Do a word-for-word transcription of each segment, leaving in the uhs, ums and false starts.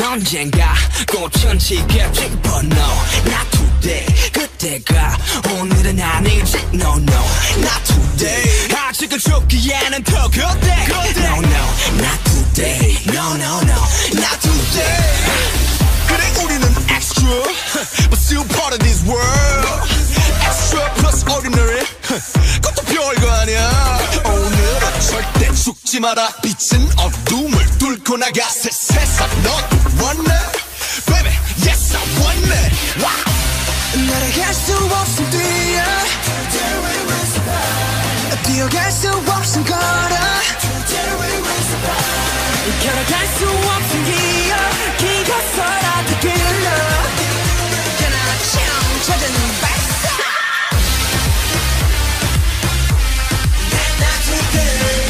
언젠가 꽃은 지겠지 but no not today 그때가 오늘은 아니지 no no not today 아직은 죽기에는 더 그때 no no not today no no no not today 그래 우리는 extra but still part of this world extra plus ordinary 그것도 별거 아니야 오늘은 절대 죽지 마라 빛은 어둠을 뚫고 나가 새 세상 넌 원해 baby yes I want it wow 날아갈 수 없음 뛰어 뛰어갈 수 없음 걸어 걸어갈 수 없음 기어 기가서라도 길러 그나 찾아는 발사 Not today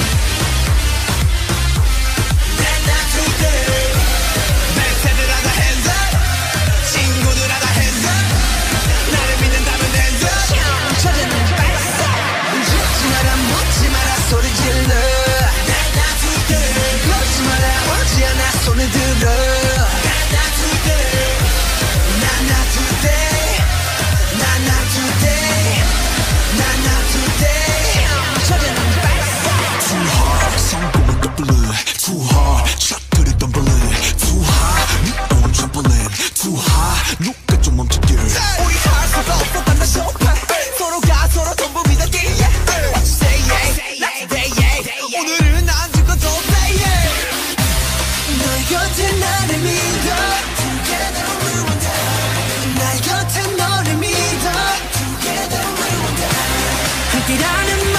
Not today 내 세대라다 hands up 친구들하다 hands up 나를 믿는다면 hands up 찾아는 발사 죽지 마라 묻지 마라 소리 질러 Not today 묻지 마라 오지 않아 손을 들어 Not today Not not today Not not today Not not today 찾아는 발사 Too hard 성공은 더 blue Too hard 샷들이 덤블링 Too high 네 own trampoline Too high 누가 좀 멈춰길 우리 할 수가 없어 반나 쇼파 서로가 서로 전부 믿었기에 What you say yeah Not today yeah 오늘은 안 죽어도 say yeah 너의 곁에 나를 믿어 Together we will die 나의 곁에 너를 믿어 Together we will die 함께라는